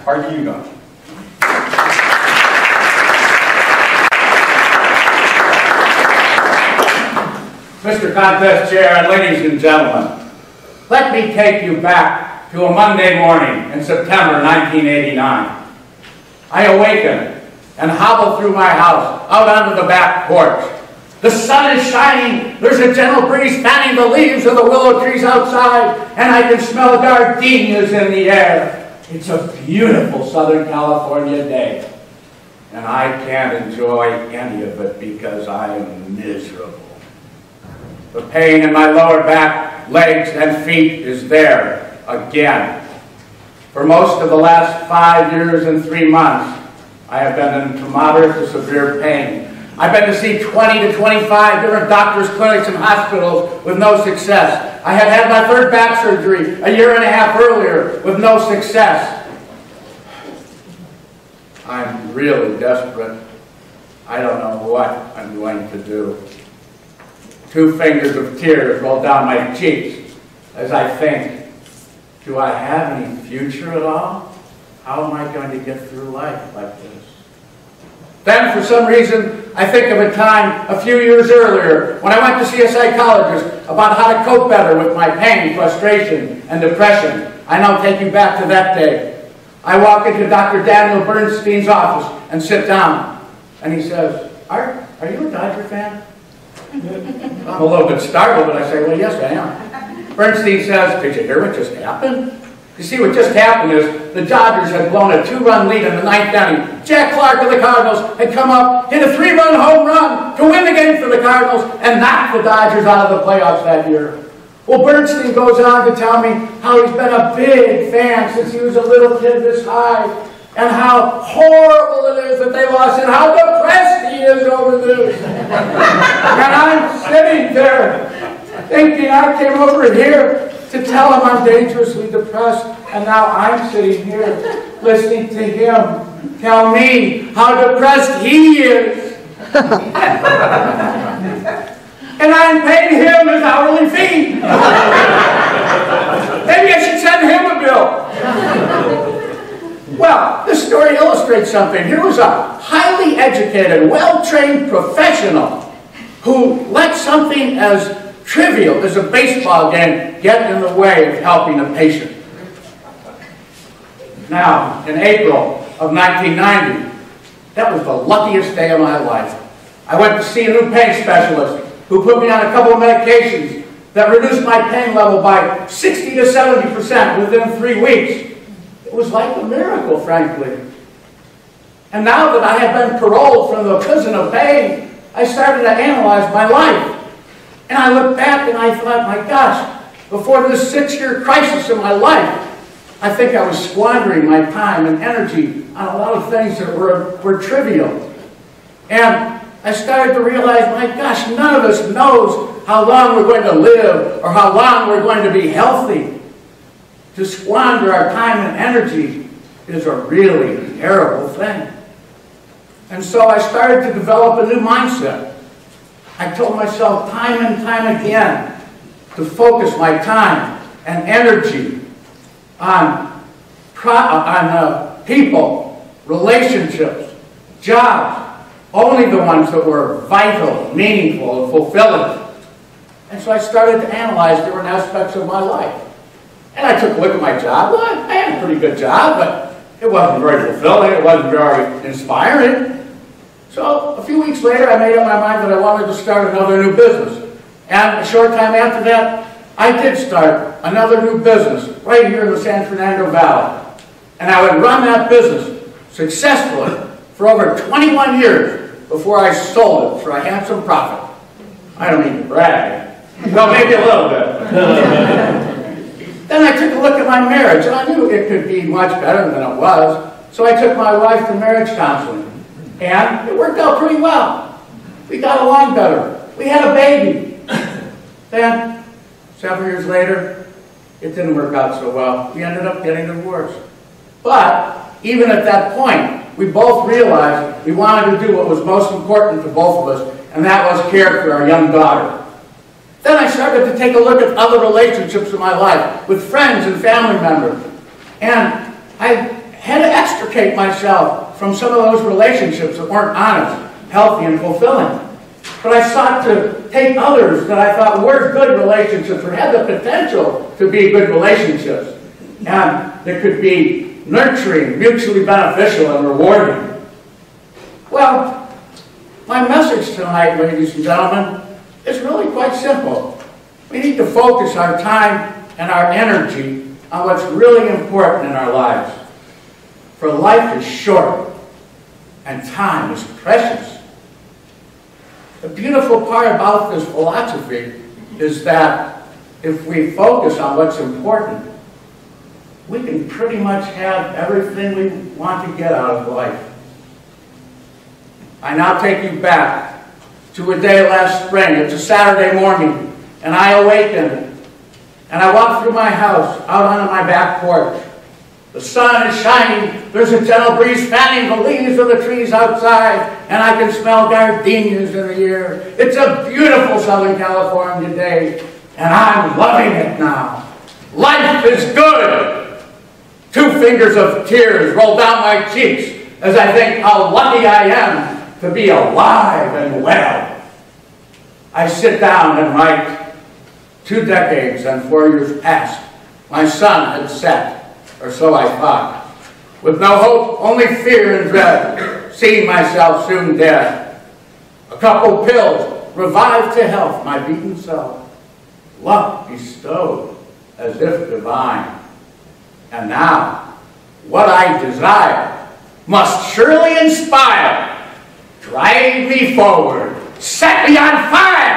Art Hugo. Mr. Contest Chair and ladies and gentlemen, let me take you back to a Monday morning in September 1989. I awakened and hobbled through my house out onto the back porch. The sun is shining, there's a gentle breeze fanning the leaves of the willow trees outside, and I can smell gardenias in the air. It's a beautiful Southern California day, and I can't enjoy any of it because I am miserable. The pain in my lower back, legs, and feet is there again. For most of the last 5 years and 3 months, I have been in moderate to severe pain. I've been to see 20 to 25 different doctors, clinics, and hospitals with no success. I had had my third back surgery a year and a half earlier with no success. I'm really desperate. I don't know what I'm going to do. 2 fingers of tears roll down my cheeks as I think, do I have any future at all? How am I going to get through life like this? Then, for some reason, I think of a time a few years earlier when I went to see a psychologist about how to cope better with my pain, frustration, and depression. I now take you back to that day. I walk into Dr. Daniel Bernstein's office and sit down, and he says, Art, are you a Dodger fan? I'm a little bit startled, but I say, well, yes, I am. Bernstein says, did you hear what just happened? You see, what just happened is the Dodgers had blown a 2-run lead in the 9th inning. Jack Clark of the Cardinals had come up, hit a 3-run home run to win the game for the Cardinals and knock the Dodgers out of the playoffs that year. Well, Bernstein goes on to tell me how he's been a big fan since he was a little kid this high, and how horrible it is that they lost, and how depressed he is over this. And I'm sitting there thinking I came over here to tell him I'm dangerously depressed, and now I'm sitting here listening to him tell me how depressed he is. And I'm paying him his hourly fee. Maybe I should send him a bill. Well, this story illustrates something. Here was a highly educated, well-trained professional who let something as trivial as a baseball game get in the way of helping a patient. Now, in April of 1990, that was the luckiest day of my life. I went to see a new pain specialist who put me on a couple of medications that reduced my pain level by 60 to 70% within 3 weeks. It was like a miracle, frankly. And now that I had been paroled from the prison of pain, I started to analyze my life. And I looked back and I thought, my gosh, before this 6-year crisis in my life, I think I was squandering my time and energy on a lot of things that were trivial. And I started to realize, my gosh, none of us knows how long we're going to live or how long we're going to be healthy. To squander our time and energy is a really terrible thing. And so I started to develop a new mindset. I told myself time and time again to focus my time and energy on people, relationships, jobs, only the ones that were vital, meaningful, and fulfilling. And so I started to analyze different aspects of my life. And I took a look at my job. Well, I had a pretty good job, but it wasn't very fulfilling. It wasn't very inspiring. So a few weeks later, I made up my mind that I wanted to start another new business. And a short time after that, I did start another new business right here in the San Fernando Valley. And I would run that business successfully for over 21 years before I sold it for a handsome profit. I don't mean to brag. Well, maybe a little bit. Then I took a look at my marriage, and I knew it could be much better than it was. So I took my wife to marriage counseling. And it worked out pretty well. We got along better. We had a baby. Then, several years later, it didn't work out so well. We ended up getting divorced. But, even at that point, we both realized we wanted to do what was most important to both of us, and that was care for our young daughter. Then I started to take a look at other relationships in my life, with friends and family members. And I had to extricate myself from some of those relationships that weren't honest, healthy, and fulfilling. But I sought to take others that I thought were good relationships or had the potential to be good relationships, and that could be nurturing, mutually beneficial, and rewarding. Well, my message tonight, ladies and gentlemen, is really quite simple. We need to focus our time and our energy on what's really important in our lives. For life is short and time is precious. The beautiful part about this philosophy is that if we focus on what's important, we can pretty much have everything we want to get out of life. I now take you back to a day last spring. It's a Saturday morning, and I awaken, and I walk through my house, out onto my back porch. The sun is shining, there's a gentle breeze fanning the leaves of the trees outside, and I can smell gardenias in the air. It's a beautiful Southern California day, and I'm loving it now. Life is good! 2 fingers of tears roll down my cheeks as I think how lucky I am to be alive and well. I sit down and write. 2 decades and 4 years past, my sun had set. Or so I thought. With no hope, only fear and dread, seeing myself soon dead. A couple pills revived to health my beaten self. Luck bestowed as if divine. And now, what I desire must surely inspire. Drive me forward, set me on fire!